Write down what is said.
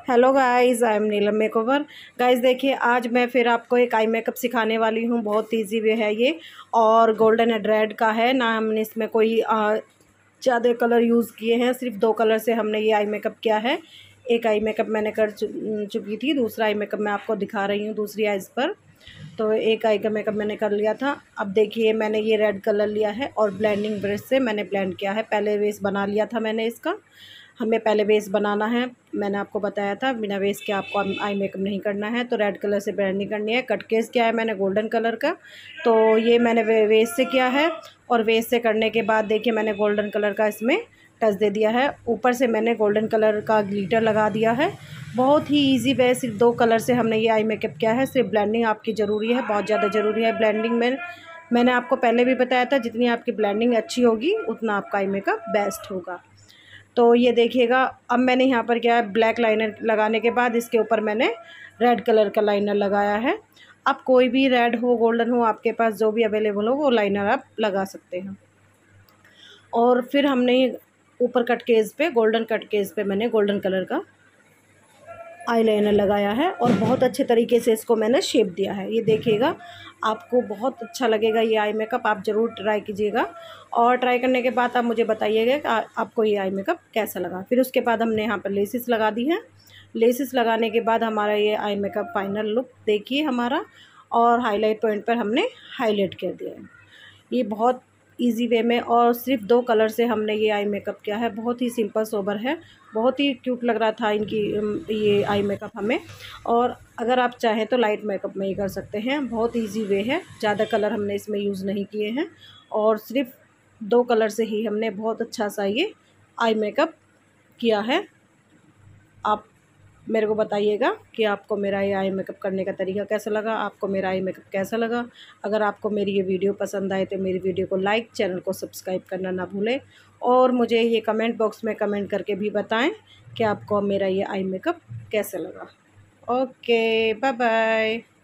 Hello guys, I am Neelam makeover. Guys देखिए, आज मैं फिर आपको एक आई मेकअप सिखाने वाली हूँ। बहुत इजी वे है ये, और गोल्डन एंड रेड का है ना। हमने इसमें कोई ज़्यादा कलर यूज़ किए हैं, सिर्फ 2 कलर से हमने ये आई मेकअप किया है। एक आई मेकअप मैंने कर चुकी थी, दूसरा आई मेकअप मैं आपको दिखा रही हूँ दूसरी आइज़ पर। तो एक आई का मेकअप मैंने कर लिया था। अब देखिए, मैंने ये रेड कलर लिया है और ब्लेंडिंग ब्रश से मैंने ब्लेंड किया है। पहले बेस बना लिया था मैंने इसका। हमें पहले बेस बनाना है, मैंने आपको बताया था बिना बेस के आपको आई मेकअप नहीं करना है। तो रेड कलर से ब्लेंडिंग करनी है। कट केस किया है मैंने गोल्डन कलर का, तो ये मैंने बेस से किया है। और बेस से करने के बाद देखिए, मैंने गोल्डन कलर का इसमें टच दे दिया है। ऊपर से मैंने गोल्डन कलर का ग्लिटर लगा दिया है। बहुत ही इजी वे, सिर्फ 2 कलर से हमने ये आई मेकअप किया है। सिर्फ ब्लेंडिंग आपकी ज़रूरी है, बहुत ज़्यादा ज़रूरी है ब्लेंडिंग में। मैंने आपको पहले भी बताया था, जितनी आपकी ब्लेंडिंग अच्छी होगी उतना आपका आई मेकअप बेस्ट होगा। तो ये देखिएगा, अब मैंने यहाँ पर क्या है, ब्लैक लाइनर लगाने के बाद इसके ऊपर मैंने रेड कलर का लाइनर लगाया है। अब कोई भी रेड हो, गोल्डन हो, आपके पास जो भी अवेलेबल हो वो लाइनर आप लगा सकते हैं। और फिर हमने ऊपर कट केस पे, गोल्डन कट केस पे मैंने गोल्डन कलर का आईलाइनर लगाया है और बहुत अच्छे तरीके से इसको मैंने शेप दिया है। ये देखिएगा, आपको बहुत अच्छा लगेगा ये आई मेकअप। आप ज़रूर ट्राई कीजिएगा, और ट्राई करने के बाद आप मुझे बताइएगा कि आपको ये आई मेकअप कैसा लगा। फिर उसके बाद हमने यहाँ पर लेसिस लगा दी है। लेसिस लगाने के बाद हमारा ये आई मेकअप फाइनल लुक देखिए हमारा। और हाईलाइट पॉइंट पर हमने हाईलाइट कर दिया है। ये बहुत इजी वे में, और सिर्फ 2 कलर से हमने ये आई मेकअप किया है। बहुत ही सिंपल सोबर है, बहुत ही क्यूट लग रहा था इनकी ये आई मेकअप हमें। और अगर आप चाहें तो लाइट मेकअप में ही कर सकते हैं। बहुत इजी वे है, ज़्यादा कलर हमने इसमें यूज़ नहीं किए हैं, और सिर्फ 2 कलर से ही हमने बहुत अच्छा सा ये आई मेकअप किया है। आप मेरे को बताइएगा कि आपको मेरा ये आई मेकअप करने का तरीका कैसा लगा, आपको मेरा आई मेकअप कैसा लगा। अगर आपको मेरी ये वीडियो पसंद आए तो मेरी वीडियो को लाइक, चैनल को सब्सक्राइब करना ना भूलें। और मुझे ये कमेंट बॉक्स में कमेंट करके भी बताएं कि आपको मेरा ये आई मेकअप कैसा लगा। Okay, bye bye.